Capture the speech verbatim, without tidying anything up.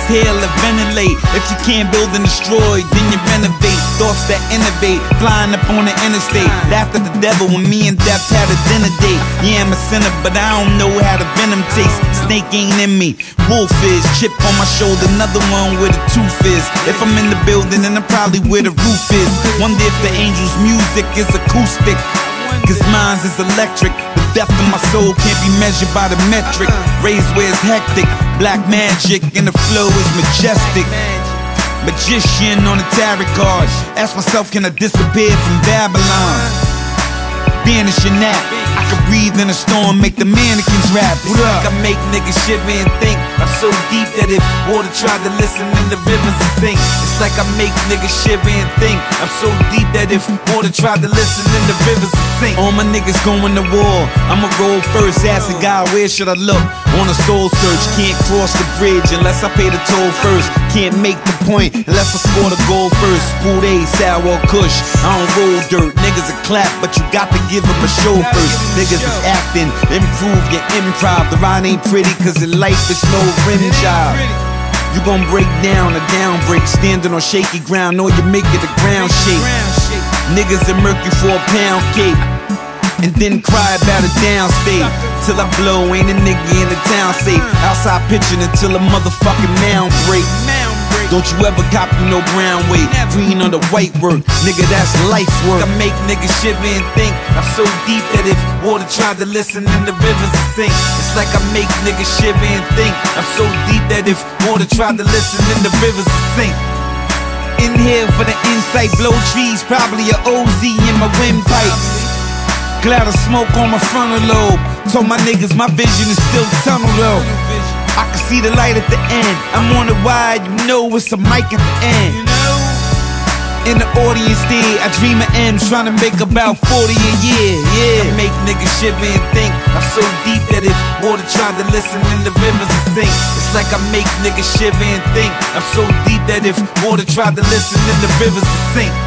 exhale and ventilate. If you can't build and destroy, then you renovate. Thoughts that innovate, flying up on the interstate. Laughed at the devil when me and death had a dinner date. Yeah, I'm a sinner, but I don't know how the venom tastes. Snake ain't in me, wolf is. Chip on my shoulder, another one where the tooth is. If I'm in the building, then I'm probably where the roof is. Wonder if the angels' music is acoustic, cause mine's is electric. The depth of my soul can't be measured by the metric. Raised where it's hectic, black magic, and the flow is majestic. Magician on a tarot card. Ask myself, can I disappear from Babylon? Banishing that, I can breathe in a storm, make the mannequins rap. It's like I make niggas shiver and think I'm so deep that if water tried to listen, then the rivers would sink. It's like I make niggas shiver and think I'm so deep that if water tried to listen, then the rivers would sink. All my niggas going to war, I'ma roll first. Asking God, where should I look? On a soul search, can't cross the bridge unless I pay the toll first. Can't make the point unless I score the goal first. Spool A, sour kush, I don't roll dirt. Niggas a clap, but you got to give them a show first. Niggas is acting, improve your improv. The ride ain't pretty cause in life is no rim job. You gon' break down a down break, standing on shaky ground, know you make it the ground shake. Niggas are murky for a pound cake, and then cry about a downstate. Till I blow, ain't a nigga in the town safe. Outside pitching until a motherfucking mound break. Don't you ever copy no brown weight, green on the white work, nigga that's life work. I make niggas shiver and think I'm so deep that if water tried to listen, then the rivers would sink. It's like I make niggas shiver and think I'm so deep that if water tried to listen, then the rivers would sink. Inhale for the insight, blow trees, probably a O Z in my windpipes. Cloud of smoke on my frontal lobe. Told my niggas my vision is still tunnel though. I can see the light at the end. I'm on the wide, you know it's a mic at the end. In the audience there, I dream of M's, trying to make about forty a year. Yeah, I make niggas shiver and think I'm so deep that if water tried to listen, then the rivers would sink. It's like I make niggas shiver and think I'm so deep that if water tried to listen, then the rivers would sink.